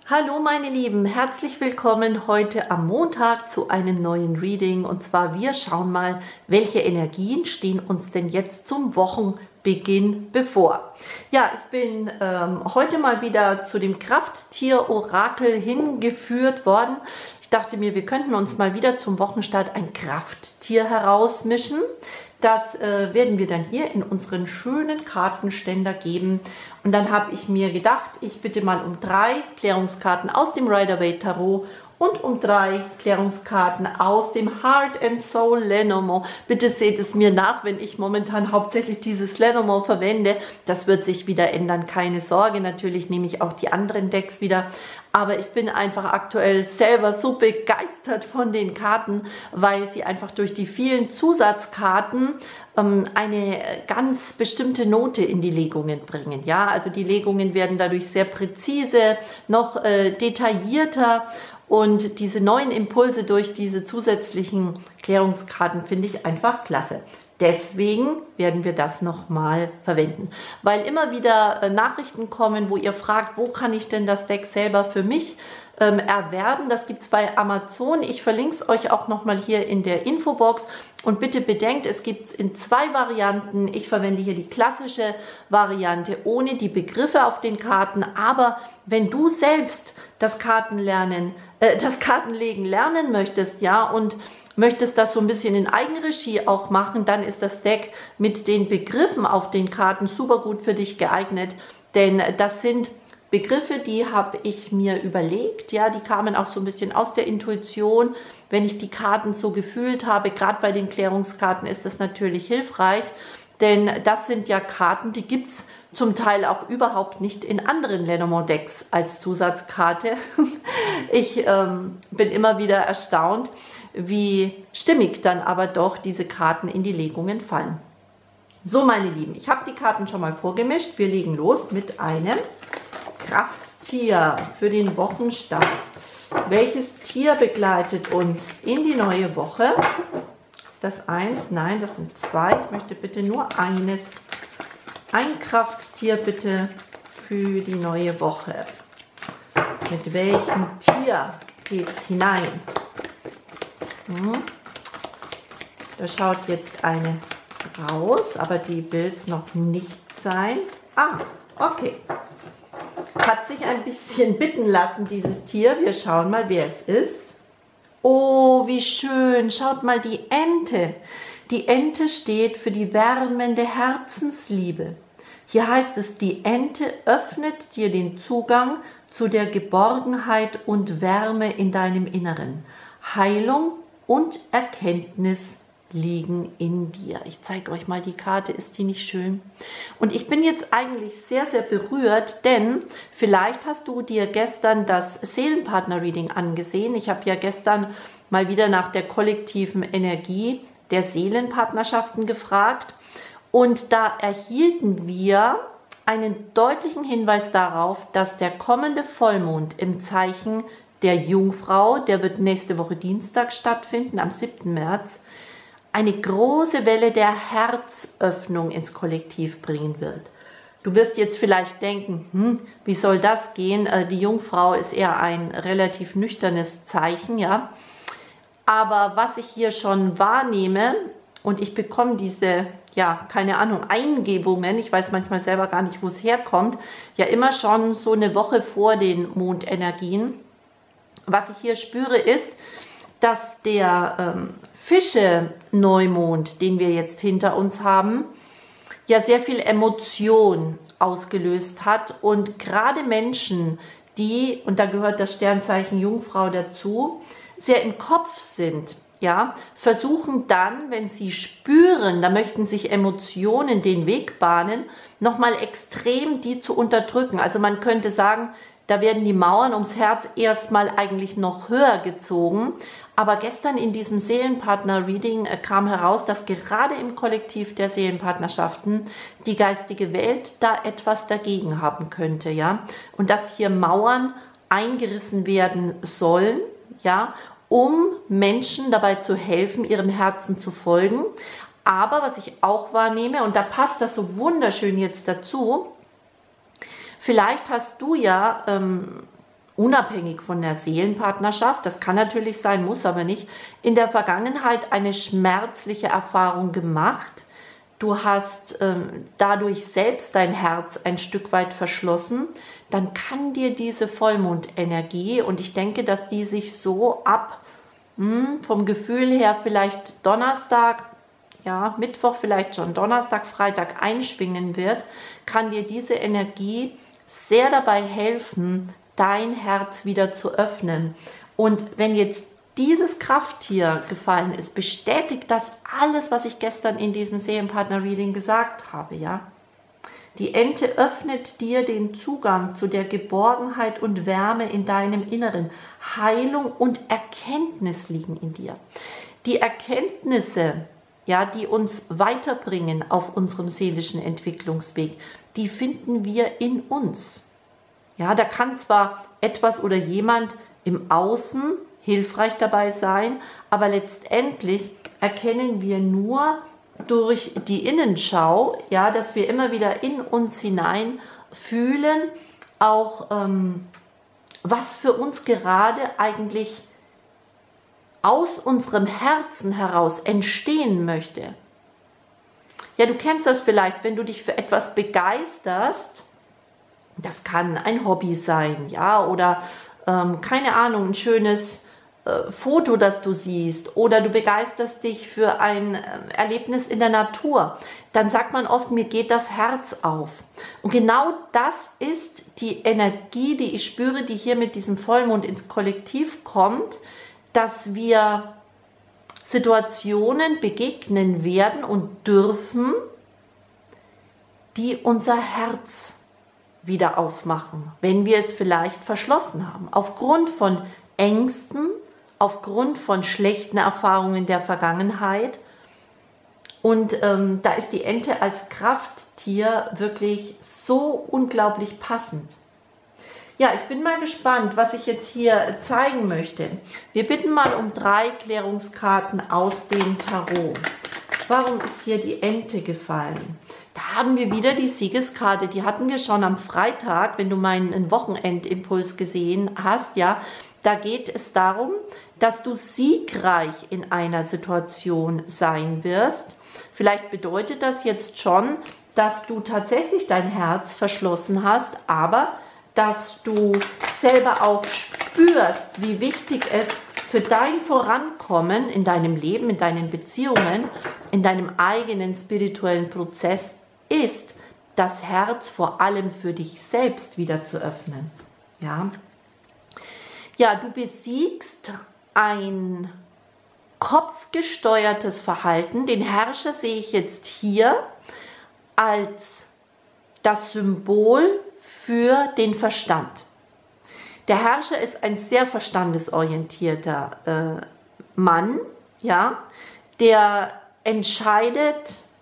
Hallo meine Lieben, herzlich willkommen heute am Montag zu einem neuen Reading. Und zwar wir schauen mal, welche Energien stehen uns denn jetzt zum Wochenbeginn bevor. Ja, ich bin heute mal wieder zu dem Krafttier-Orakel hingeführt worden. Ich dachte mir, wir könnten uns mal wieder zum Wochenstart ein Krafttier herausmischen. Das werden wir dann hier in unseren schönen Kartenständer geben. Und dann habe ich mir gedacht, ich bitte mal um 3 Klärungskarten aus dem Rider-Waite Tarot und um 3 Klärungskarten aus dem Heart and Soul Lenormand. Bitte seht es mir nach, wenn ich momentan hauptsächlich dieses Lenormand verwende. Das wird sich wieder ändern, keine Sorge. Natürlich nehme ich auch die anderen Decks wieder. Aber ich bin einfach aktuell selber so begeistert von den Karten, weil sie einfach durch die vielen Zusatzkarten eine ganz bestimmte Note in die Legungen bringen. Ja, also die Legungen werden dadurch sehr präzise, noch detaillierter. Und diese neuen Impulse durch diese zusätzlichen Klärungskarten finde ich einfach klasse. Deswegen werden wir das nochmal verwenden, weil immer wieder Nachrichten kommen, wo ihr fragt, wo kann ich denn das Deck selber für mich erwerben. Das gibt es bei Amazon. Ich verlinke es euch auch nochmal hier in der Infobox. Und bitte bedenkt, es gibt es in 2 Varianten. Ich verwende hier die klassische Variante ohne die Begriffe auf den Karten. Aber wenn du selbst das Kartenlegen lernen möchtest, ja, und möchtest das so ein bisschen in Eigenregie auch machen, dann ist das Deck mit den Begriffen auf den Karten super gut für dich geeignet, denn das sind Begriffe, die habe ich mir überlegt, ja, die kamen auch so ein bisschen aus der Intuition, wenn ich die Karten so gefühlt habe. Gerade bei den Klärungskarten ist das natürlich hilfreich, denn das sind ja Karten, die gibt es zum Teil auch überhaupt nicht in anderen Lenormand-Decks als Zusatzkarte. Ich bin immer wieder erstaunt, wie stimmig dann aber doch diese Karten in die Legungen fallen. So, meine Lieben, ich habe die Karten schon mal vorgemischt. Wir legen los mit einem Krafttier für den Wochenstart. Welches Tier begleitet uns in die neue Woche? Ist das 1? Nein, das sind 2. Ich möchte bitte nur eines. Ein Krafttier bitte für die neue Woche. Mit welchem Tier geht es hinein? Da schaut jetzt eine raus, aber die will es noch nicht sein. Ah, okay. Hat sich ein bisschen bitten lassen, dieses Tier. Wir schauen mal, wer es ist. Oh, wie schön. Schaut mal, die Ente. Die Ente steht für die wärmende Herzensliebe. Hier heißt es, die Ente öffnet dir den Zugang zu der Geborgenheit und Wärme in deinem Inneren. Heilung und Erkenntnis liegen in dir. Ich zeige euch mal die Karte, ist die nicht schön? Und ich bin jetzt eigentlich sehr, sehr berührt, denn vielleicht hast du dir gestern das Seelenpartner-Reading angesehen. Ich habe ja gestern mal wieder nach der kollektiven Energie der Seelenpartnerschaften gefragt und da erhielten wir einen deutlichen Hinweis darauf, dass der kommende Vollmond im Zeichen der Jungfrau, der wird nächste Woche Dienstag stattfinden, am 7. März, eine große Welle der Herzöffnung ins Kollektiv bringen wird. Du wirst jetzt vielleicht denken, wie soll das gehen? Die Jungfrau ist eher ein relativ nüchternes Zeichen, ja. Aber was ich hier schon wahrnehme, und ich bekomme diese, ja, keine Ahnung, Eingebungen, ich weiß manchmal selber gar nicht, wo es herkommt, ja immer schon so eine Woche vor den Mondenergien. Was ich hier spüre ist, dass der Fische-Neumond, den wir jetzt hinter uns haben, ja sehr viel Emotion ausgelöst hat und gerade Menschen, die, und da gehört das Sternzeichen Jungfrau dazu, sehr im Kopf sind, ja, versuchen dann, wenn sie spüren, da möchten sich Emotionen den Weg bahnen, nochmal extrem die zu unterdrücken. Also man könnte sagen, da werden die Mauern ums Herz erstmal eigentlich noch höher gezogen. Aber gestern in diesem Seelenpartner-Reading kam heraus, dass gerade im Kollektiv der Seelenpartnerschaften die geistige Welt da etwas dagegen haben könnte, ja. Und dass hier Mauern eingerissen werden sollen, ja, um Menschen dabei zu helfen, ihrem Herzen zu folgen. Aber was ich auch wahrnehme, und da passt das so wunderschön jetzt dazu, vielleicht hast du ja unabhängig von der Seelenpartnerschaft, das kann natürlich sein, muss aber nicht, in der Vergangenheit eine schmerzliche Erfahrung gemacht. Du hast dadurch selbst dein Herz ein Stück weit verschlossen, dann kann dir diese Vollmondenergie, und ich denke, dass die sich so ab vom Gefühl her vielleicht Donnerstag, ja, Mittwoch, vielleicht schon Donnerstag, Freitag einschwingen wird, kann dir diese Energie sehr dabei helfen, dein Herz wieder zu öffnen. Und wenn jetzt dieses Krafttier gefallen ist, bestätigt das alles, was ich gestern in diesem Seelenpartner-Reading gesagt habe, ja. Die Ente öffnet dir den Zugang zu der Geborgenheit und Wärme in deinem Inneren. Heilung und Erkenntnis liegen in dir. Die Erkenntnisse, ja, die uns weiterbringen auf unserem seelischen Entwicklungsweg, die finden wir in uns. Ja, da kann zwar etwas oder jemand im Außen hilfreich dabei sein, aber letztendlich erkennen wir nur durch die Innenschau, ja, dass wir immer wieder in uns hinein fühlen, auch was für uns gerade eigentlich aus unserem Herzen heraus entstehen möchte. Ja, du kennst das vielleicht, wenn du dich für etwas begeisterst, das kann ein Hobby sein, ja, oder keine Ahnung, ein schönes Foto, das du siehst, oder du begeisterst dich für ein Erlebnis in der Natur, dann sagt man oft, mir geht das Herz auf. Und genau das ist die Energie, die ich spüre, die hier mit diesem Vollmond ins Kollektiv kommt, dass wir Situationen begegnen werden und dürfen, die unser Herz wieder aufmachen, wenn wir es vielleicht verschlossen haben, aufgrund von Ängsten, aufgrund von schlechten Erfahrungen der Vergangenheit. Und da ist die Ente als Krafttier wirklich so unglaublich passend. Ja, ich bin mal gespannt, was ich jetzt hier zeigen möchte. Wir bitten mal um 3 Klärungskarten aus dem Tarot. Warum ist hier die Ente gefallen? Da haben wir wieder die Siegeskarte, die hatten wir schon am Freitag, wenn du meinen Wochenendimpuls gesehen hast, ja. Da geht es darum, dass du siegreich in einer Situation sein wirst. Vielleicht bedeutet das jetzt schon, dass du tatsächlich dein Herz verschlossen hast, aber dass du selber auch spürst, wie wichtig es für dein Vorankommen in deinem Leben, in deinen Beziehungen, in deinem eigenen spirituellen Prozess ist, das Herz vor allem für dich selbst wieder zu öffnen. Ja. Ja, du besiegst ein kopfgesteuertes Verhalten. Den Herrscher sehe ich jetzt hier als das Symbol für den Verstand. Der Herrscher ist ein sehr verstandesorientierter Mann, ja, der entscheidet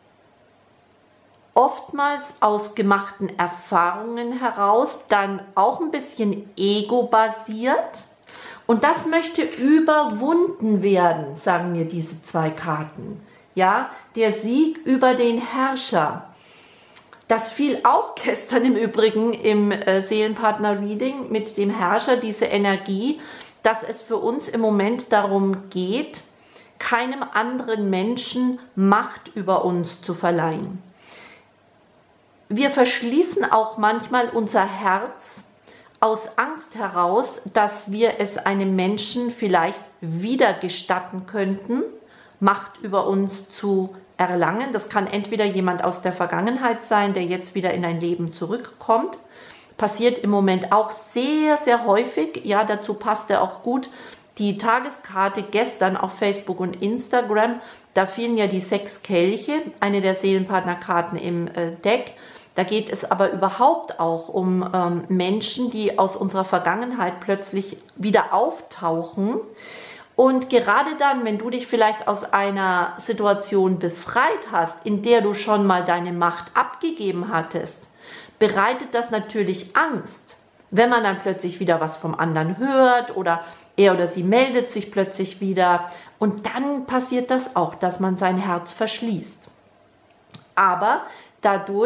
oftmals aus gemachten Erfahrungen heraus, dann auch ein bisschen ego-basiert. Und das möchte überwunden werden, sagen mir diese 2 Karten. Ja, der Sieg über den Herrscher. Das fiel auch gestern im Übrigen im Seelenpartner-Reading mit dem Herrscher, diese Energie, dass es für uns im Moment darum geht, keinem anderen Menschen Macht über uns zu verleihen. Wir verschließen auch manchmal unser Herz aus Angst heraus, dass wir es einem Menschen vielleicht wieder gestatten könnten, Macht über uns zu erlangen. Das kann entweder jemand aus der Vergangenheit sein, der jetzt wieder in ein Leben zurückkommt. Passiert im Moment auch sehr, sehr häufig. Ja, dazu passte auch gut die Tageskarte gestern auf Facebook und Instagram. Da fielen ja die 6 Kelche, eine der Seelenpartnerkarten im Deck. Da geht es aber überhaupt auch um Menschen, die aus unserer Vergangenheit plötzlich wieder auftauchen. Und gerade dann, wenn du dich vielleicht aus einer Situation befreit hast, in der du schon mal deine Macht abgegeben hattest, bereitet das natürlich Angst, wenn man dann plötzlich wieder was vom anderen hört oder er oder sie meldet sich plötzlich wieder. Und dann passiert das auch, dass man sein Herz verschließt. Aber dadurch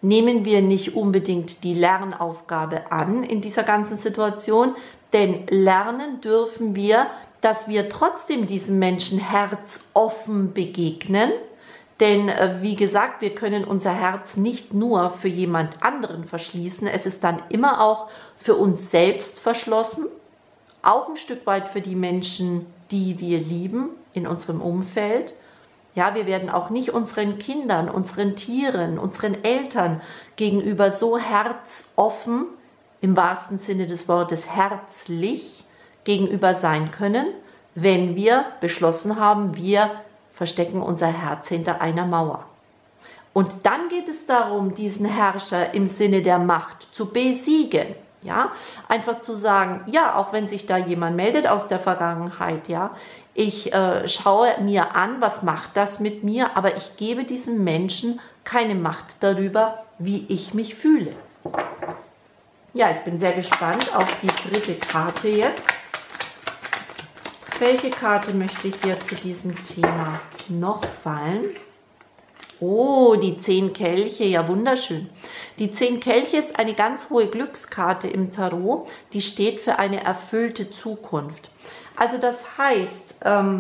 nehmen wir nicht unbedingt die Lernaufgabe an in dieser ganzen Situation, denn lernen dürfen wir, dass wir trotzdem diesem Menschen herzoffen begegnen. Denn wie gesagt, wir können unser Herz nicht nur für jemand anderen verschließen, es ist dann immer auch für uns selbst verschlossen, auch ein Stück weit für die Menschen, die wir lieben in unserem Umfeld. Ja, wir werden auch nicht unseren Kindern, unseren Tieren, unseren Eltern gegenüber so herzoffen, im wahrsten Sinne des Wortes herzlich gegenüber sein können, wenn wir beschlossen haben, wir verstecken unser Herz hinter einer Mauer. Und dann geht es darum, diesen Herrscher im Sinne der Macht zu besiegen. Ja, einfach zu sagen, ja, auch wenn sich da jemand meldet aus der Vergangenheit, ja, ich schaue mir an, was macht das mit mir, aber ich gebe diesem Menschen keine Macht darüber, wie ich mich fühle. Ja, ich bin sehr gespannt auf die dritte Karte jetzt. Welche Karte möchte ich hier zu diesem Thema noch fallen? Oh, die 10 Kelche, ja wunderschön. Die 10 Kelche ist eine ganz hohe Glückskarte im Tarot, die steht für eine erfüllte Zukunft. Also das heißt,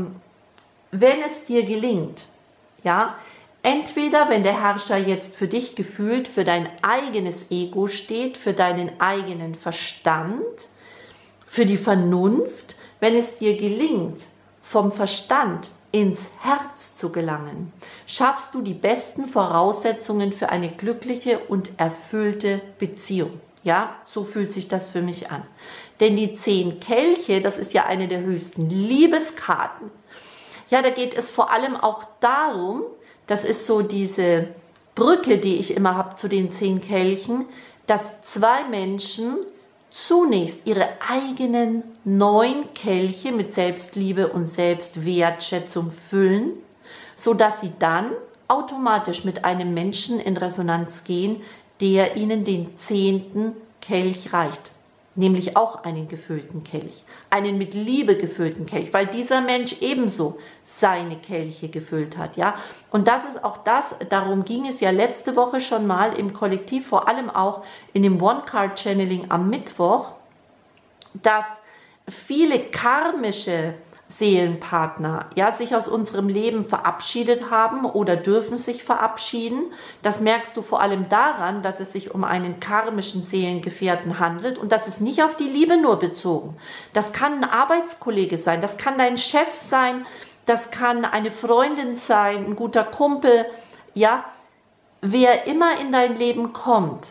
wenn es dir gelingt, ja, entweder wenn der Herrscher jetzt für dich gefühlt für dein eigenes Ego steht, für deinen eigenen Verstand, für die Vernunft, wenn es dir gelingt, vom Verstand ins Herz zu gelangen, schaffst du die besten Voraussetzungen für eine glückliche und erfüllte Beziehung. Ja, so fühlt sich das für mich an. Denn die 10 Kelche, das ist ja eine der höchsten Liebeskarten. Ja, da geht es vor allem auch darum, das ist so diese Brücke, die ich immer habe zu den 10 Kelchen, dass 2 Menschen zunächst ihre eigenen 9 Kelche mit Selbstliebe und Selbstwertschätzung füllen, sodass sie dann automatisch mit einem Menschen in Resonanz gehen, der ihnen den 10. Kelch reicht. Nämlich auch einen gefüllten Kelch, einen mit Liebe gefüllten Kelch, weil dieser Mensch ebenso seine Kelche gefüllt hat, ja. Und das ist auch das, darum ging es ja letzte Woche schon mal im Kollektiv, vor allem auch in dem One-Card-Channeling am Mittwoch, dass viele karmische Seelenpartner, ja, sich aus unserem Leben verabschiedet haben oder dürfen sich verabschieden. Das merkst du vor allem daran, dass es sich um einen karmischen Seelengefährten handelt und das ist nicht auf die Liebe nur bezogen. Das kann ein Arbeitskollege sein, das kann dein Chef sein, das kann eine Freundin sein, ein guter Kumpel, ja, wer immer in dein Leben kommt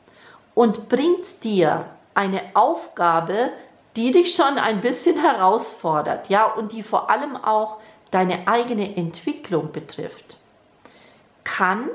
und bringt dir eine Aufgabe, die dich schon ein bisschen herausfordert, ja, und die vor allem auch deine eigene Entwicklung betrifft, kann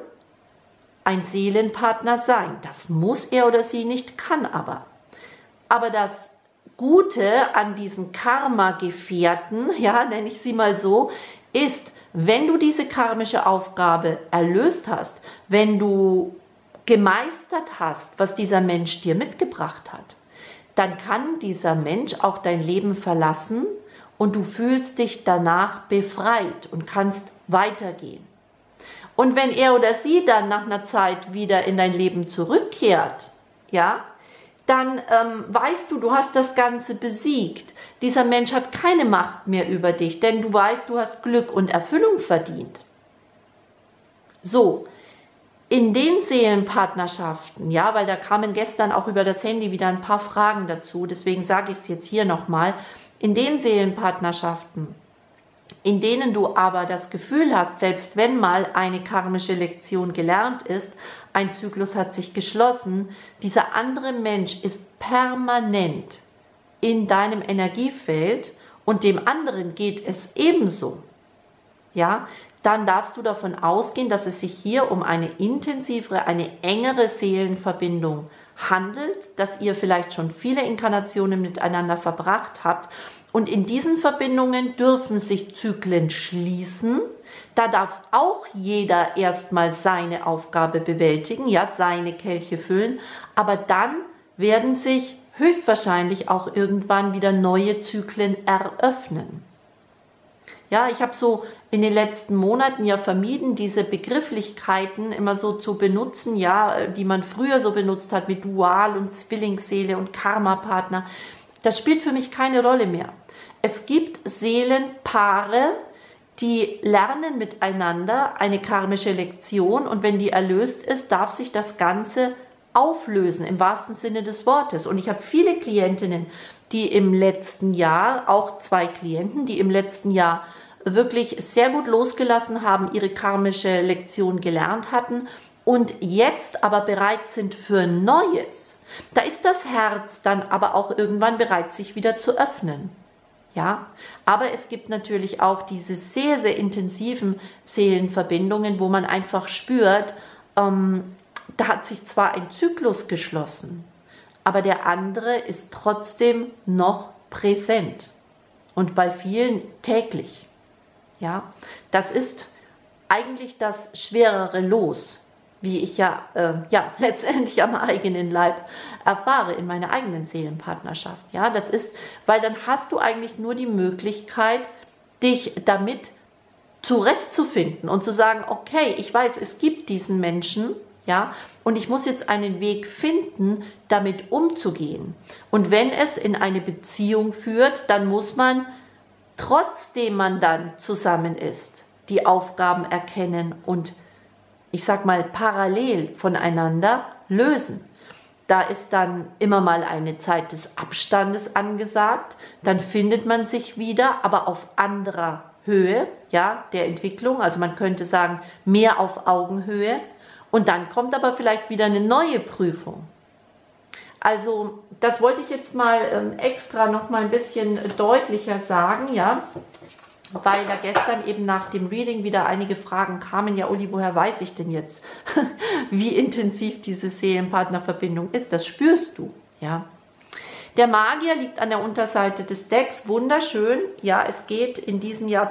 ein Seelenpartner sein. Das muss er oder sie nicht, kann aber. Aber das Gute an diesen Karma-Gefährten, ja, nenne ich sie mal so, ist, wenn du diese karmische Aufgabe erlöst hast, wenn du gemeistert hast, was dieser Mensch dir mitgebracht hat, dann kann dieser Mensch auch dein Leben verlassen und du fühlst dich danach befreit und kannst weitergehen. Und wenn er oder sie dann nach einer Zeit wieder in dein Leben zurückkehrt, ja, dann weißt du, du hast das Ganze besiegt. Dieser Mensch hat keine Macht mehr über dich, denn du weißt, du hast Glück und Erfüllung verdient. So. In den Seelenpartnerschaften, ja, weil da kamen gestern auch über das Handy wieder ein paar Fragen dazu, deswegen sage ich es jetzt hier nochmal, in den Seelenpartnerschaften, in denen du aber das Gefühl hast, selbst wenn mal eine karmische Lektion gelernt ist, ein Zyklus hat sich geschlossen, dieser andere Mensch ist permanent in deinem Energiefeld und dem anderen geht es ebenso, ja, dann darfst du davon ausgehen, dass es sich hier um eine intensivere, eine engere Seelenverbindung handelt, dass ihr vielleicht schon viele Inkarnationen miteinander verbracht habt. Und in diesen Verbindungen dürfen sich Zyklen schließen. Da darf auch jeder erstmal seine Aufgabe bewältigen, ja, seine Kelche füllen. Aber dann werden sich höchstwahrscheinlich auch irgendwann wieder neue Zyklen eröffnen. Ja, ich habe so in den letzten Monaten ja vermieden, diese Begrifflichkeiten immer so zu benutzen, ja, die man früher so benutzt hat mit Dual und Zwillingsseele und Karma-Partner. Das spielt für mich keine Rolle mehr. Es gibt Seelenpaare, die lernen miteinander eine karmische Lektion, und wenn die erlöst ist, darf sich das Ganze auflösen, im wahrsten Sinne des Wortes. Und ich habe viele Klientinnen, die im letzten Jahr, auch 2 Klienten, die im letzten Jahr wirklich sehr gut losgelassen haben, ihre karmische Lektion gelernt hatten und jetzt aber bereit sind für Neues. Da ist das Herz dann aber auch irgendwann bereit, sich wieder zu öffnen. Ja, aber es gibt natürlich auch diese sehr, sehr intensiven Seelenverbindungen, wo man einfach spürt, da hat sich zwar ein Zyklus geschlossen, aber der andere ist trotzdem noch präsent und bei vielen täglich. Ja, das ist eigentlich das schwerere Los, wie ich ja letztendlich am eigenen Leib erfahre in meiner eigenen Seelenpartnerschaft. Ja, das ist, weil dann hast du eigentlich nur die Möglichkeit, dich damit zurechtzufinden und zu sagen, okay, ich weiß, es gibt diesen Menschen, ja, und ich muss jetzt einen Weg finden, damit umzugehen. Und wenn es in eine Beziehung führt, dann muss man, trotzdem man dann zusammen ist, die Aufgaben erkennen und, ich sag mal, parallel voneinander lösen. Da ist dann immer mal eine Zeit des Abstandes angesagt, dann findet man sich wieder, aber auf anderer Höhe, ja, der Entwicklung, also man könnte sagen, mehr auf Augenhöhe, und dann kommt aber vielleicht wieder eine neue Prüfung. Also das wollte ich jetzt mal extra noch mal ein bisschen deutlicher sagen, ja, weil ja gestern eben nach dem Reading wieder einige Fragen kamen, ja Uli, woher weiß ich denn jetzt, wie intensiv diese Seelenpartnerverbindung ist? Das spürst du, ja. Der Magier liegt an der Unterseite des Decks, wunderschön, ja, es geht in diesem Jahr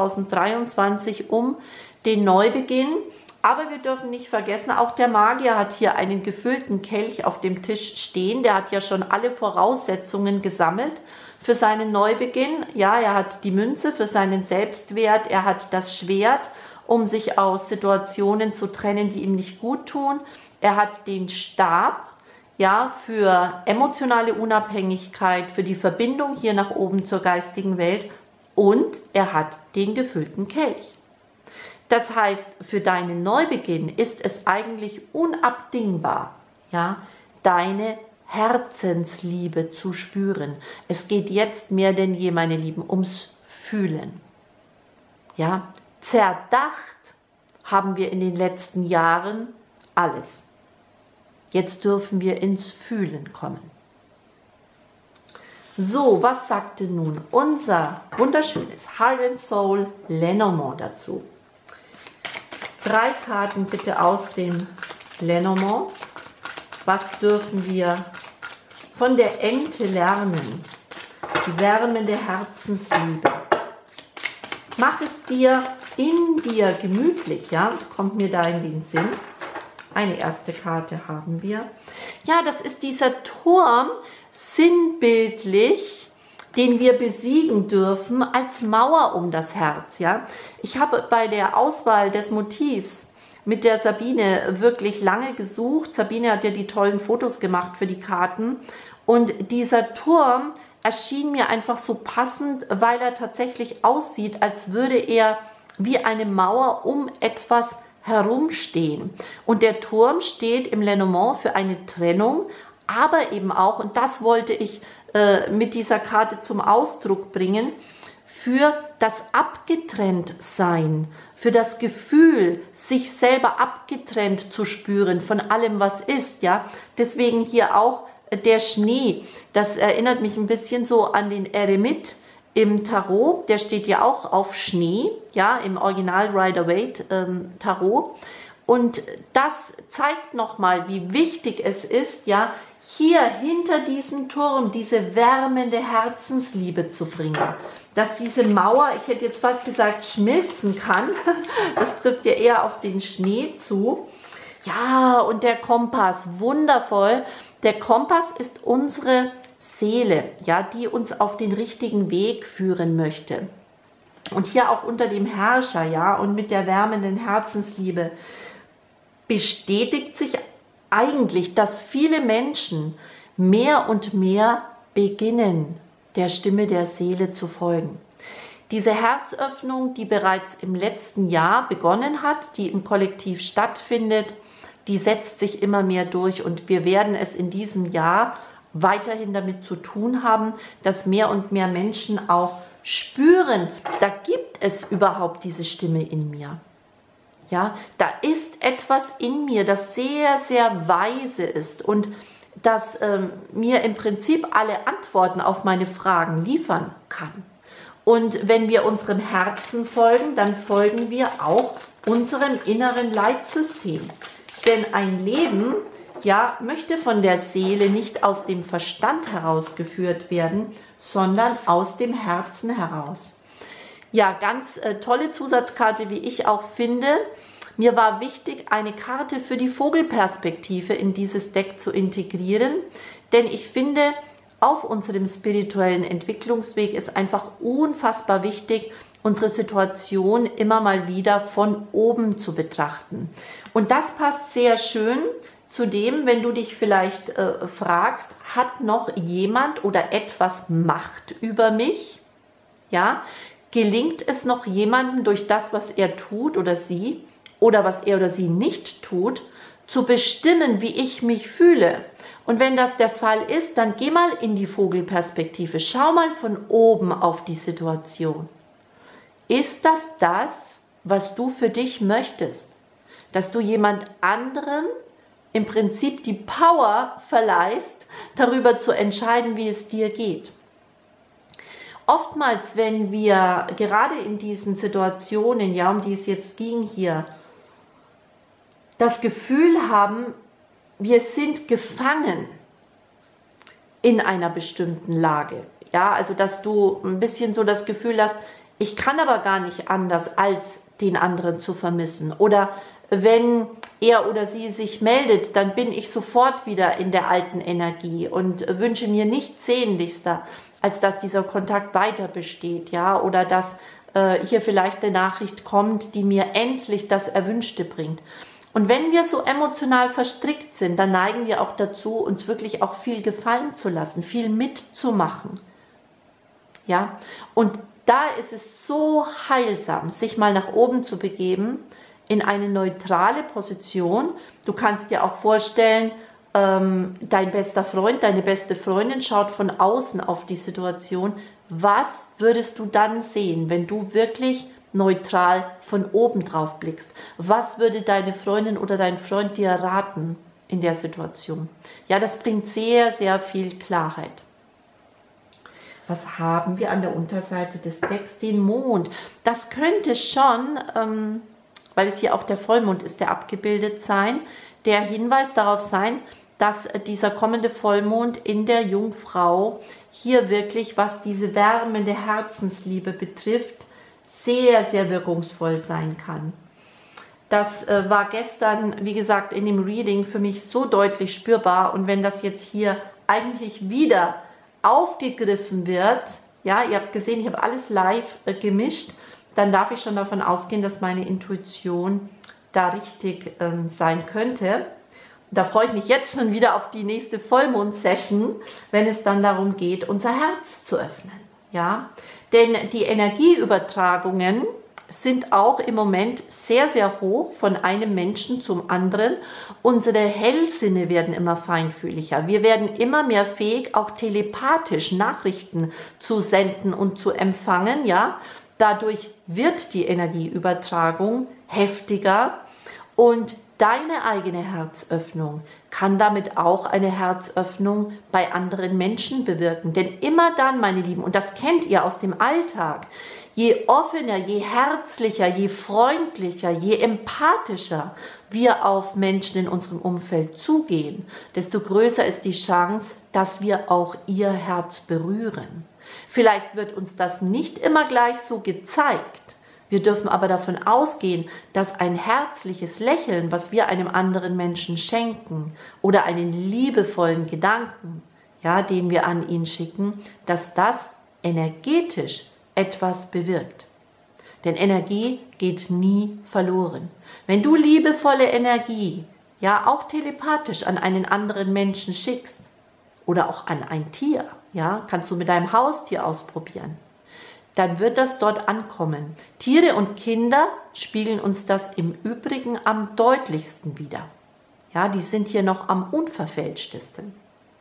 2023 um den Neubeginn. Aber wir dürfen nicht vergessen, auch der Magier hat hier einen gefüllten Kelch auf dem Tisch stehen. Der hat ja schon alle Voraussetzungen gesammelt für seinen Neubeginn. Ja, er hat die Münze für seinen Selbstwert, er hat das Schwert, um sich aus Situationen zu trennen, die ihm nicht gut tun. Er hat den Stab, ja, für emotionale Unabhängigkeit, für die Verbindung hier nach oben zur geistigen Welt, und er hat den gefüllten Kelch. Das heißt, für deinen Neubeginn ist es eigentlich unabdingbar, ja, deine Herzensliebe zu spüren. Es geht jetzt mehr denn je, meine Lieben, ums Fühlen. Ja, zerdacht haben wir in den letzten Jahren alles. Jetzt dürfen wir ins Fühlen kommen. So, was sagte nun unser wunderschönes Heart and Soul Lenormand dazu? 3 Karten bitte aus dem Lenormand. Was dürfen wir von der Ente lernen? Die wärmende Herzensliebe. Mach es dir in dir gemütlich, ja? Kommt mir da in den Sinn. Eine erste Karte haben wir. Ja, das ist dieser Turm, sinnbildlich, den wir besiegen dürfen, als Mauer um das Herz. Ja? Ich habe bei der Auswahl des Motivs mit der Sabine wirklich lange gesucht. Sabine hat ja die tollen Fotos gemacht für die Karten. Und dieser Turm erschien mir einfach so passend, weil er tatsächlich aussieht, als würde er wie eine Mauer um etwas herumstehen. Und der Turm steht im Lenormand für eine Trennung, aber eben auch, und das wollte ich mit dieser Karte zum Ausdruck bringen, für das Abgetrenntsein, für das Gefühl, sich selber abgetrennt zu spüren von allem, was ist. Ja? Deswegen hier auch der Schnee. Das erinnert mich ein bisschen so an den Eremit im Tarot. Der steht ja auch auf Schnee, ja, im Original Rider-Waite Tarot. Und das zeigt nochmal, wie wichtig es ist, ja, hier hinter diesem Turm diese wärmende Herzensliebe zu bringen. Dass diese Mauer, ich hätte jetzt fast gesagt, schmilzen kann. Das trifft ja eher auf den Schnee zu. Ja, und der Kompass, wundervoll. Der Kompass ist unsere Seele, ja, die uns auf den richtigen Weg führen möchte. und hier auch unter dem Herrscher, ja, und mit der wärmenden Herzensliebe bestätigt sich eigentlich, dass viele Menschen mehr und mehr beginnen, der Stimme der Seele zu folgen. Diese Herzöffnung, die bereits im letzten Jahr begonnen hat, die im Kollektiv stattfindet, die setzt sich immer mehr durch und wir werden es in diesem Jahr weiterhin damit zu tun haben, dass mehr und mehr Menschen auch spüren, da gibt es überhaupt diese Stimme in mir. Ja, da ist etwas in mir, das sehr, sehr weise ist und das mir im Prinzip alle Antworten auf meine Fragen liefern kann. Und wenn wir unserem Herzen folgen, dann folgen wir auch unserem inneren Leitsystem. Denn ein Leben, ja, möchte von der Seele nicht aus dem Verstand herausgeführt werden, sondern aus dem Herzen heraus. Ja, ganz tolle Zusatzkarte, wie ich auch finde. Mir war wichtig, eine Karte für die Vogelperspektive in dieses Deck zu integrieren, denn ich finde, auf unserem spirituellen Entwicklungsweg ist einfach unfassbar wichtig, unsere Situation immer mal wieder von oben zu betrachten. Und das passt sehr schön zu dem, wenn du dich vielleicht fragst, hat noch jemand oder etwas Macht über mich? Ja, gelingt es noch jemandem durch das, was er tut oder sie, oder was er oder sie nicht tut, zu bestimmen, wie ich mich fühle? Und wenn das der Fall ist, dann geh mal in die Vogelperspektive. Schau mal von oben auf die Situation. Ist das, was du für dich möchtest? Dass du jemand anderem im Prinzip die Power verleihst, darüber zu entscheiden, wie es dir geht. Oftmals, wenn wir gerade in diesen Situationen, ja, um die es jetzt ging hier, das Gefühl haben, wir sind gefangen in einer bestimmten Lage. Ja, also dass du ein bisschen so das Gefühl hast, ich kann aber gar nicht anders, als den anderen zu vermissen. Oder wenn er oder sie sich meldet, dann bin ich sofort wieder in der alten Energie und wünsche mir nichts sehnlichster, als dass dieser Kontakt weiter besteht. Ja, oder dass hier vielleicht eine Nachricht kommt, die mir endlich das Erwünschte bringt. Und wenn wir so emotional verstrickt sind, dann neigen wir auch dazu, uns wirklich auch viel gefallen zu lassen, viel mitzumachen. Ja, und da ist es so heilsam, sich mal nach oben zu begeben, in eine neutrale Position. Du kannst dir auch vorstellen, dein bester Freund, deine beste Freundin schaut von außen auf die Situation. Was würdest du dann sehen, wenn du wirklich neutral von oben drauf blickst? Was würde deine Freundin oder dein Freund dir raten in der Situation? Ja, das bringt sehr, sehr viel Klarheit. Was haben wir an der Unterseite des Decks? Den Mond. Das könnte schon, weil es hier auch der Vollmond ist, der abgebildet sein, der Hinweis darauf sein, dass dieser kommende Vollmond in der Jungfrau hier wirklich, was diese wärmende Herzensliebe betrifft, sehr, sehr wirkungsvoll sein kann. Das war gestern, wie gesagt, in dem Reading für mich so deutlich spürbar. Und wenn das jetzt hier eigentlich wieder aufgegriffen wird, ja, ihr habt gesehen, ich habe alles live gemischt, dann darf ich schon davon ausgehen, dass meine Intuition da richtig sein könnte. Da freue ich mich jetzt schon wieder auf die nächste Vollmond-Session, wenn es dann darum geht, unser Herz zu öffnen. Ja? Denn die Energieübertragungen sind auch im Moment sehr, sehr hoch von einem Menschen zum anderen. Unsere Hellsinne werden immer feinfühliger. Wir werden immer mehr fähig, auch telepathisch Nachrichten zu senden und zu empfangen. Ja? Dadurch wird die Energieübertragung heftiger und deine eigene Herzöffnung kann damit auch eine Herzöffnung bei anderen Menschen bewirken. Denn immer dann, meine Lieben, und das kennt ihr aus dem Alltag, je offener, je herzlicher, je freundlicher, je empathischer wir auf Menschen in unserem Umfeld zugehen, desto größer ist die Chance, dass wir auch ihr Herz berühren. Vielleicht wird uns das nicht immer gleich so gezeigt. Wir dürfen aber davon ausgehen, dass ein herzliches Lächeln, was wir einem anderen Menschen schenken, oder einen liebevollen Gedanken, ja, den wir an ihn schicken, dass das energetisch etwas bewirkt. Denn Energie geht nie verloren. Wenn du liebevolle Energie, ja auch telepathisch an einen anderen Menschen schickst oder auch an ein Tier, ja, kannst du mit deinem Haustier ausprobieren, dann wird das dort ankommen. Tiere und Kinder spiegeln uns das im Übrigen am deutlichsten wider. Ja, die sind hier noch am unverfälschtesten.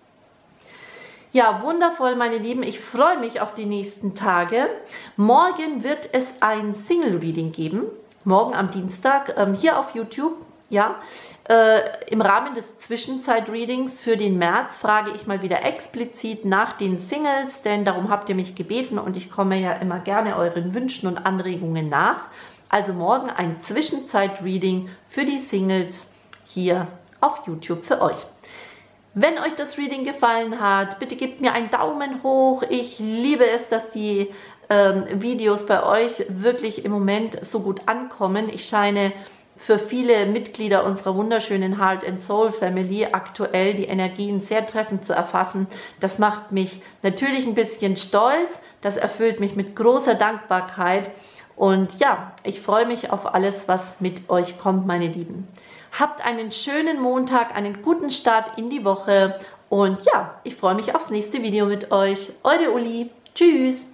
Ja, wundervoll, meine Lieben. Ich freue mich auf die nächsten Tage. Morgen wird es ein Single-Reading geben. Morgen am Dienstag hier auf YouTube. Ja, im Rahmen des Zwischenzeit-Readings für den März frage ich mal wieder explizit nach den Singles, denn darum habt ihr mich gebeten und ich komme ja immer gerne euren Wünschen und Anregungen nach. Also morgen ein Zwischenzeit-Reading für die Singles hier auf YouTube für euch. Wenn euch das Reading gefallen hat, bitte gebt mir einen Daumen hoch. Ich liebe es, dass die Videos bei euch wirklich im Moment so gut ankommen. Ich scheine für viele Mitglieder unserer wunderschönen Heart and Soul Family aktuell die Energien sehr treffend zu erfassen. Das macht mich natürlich ein bisschen stolz. Das erfüllt mich mit großer Dankbarkeit. Und ja, ich freue mich auf alles, was mit euch kommt, meine Lieben. Habt einen schönen Montag, einen guten Start in die Woche. Und ja, ich freue mich aufs nächste Video mit euch. Eure Uli. Tschüss.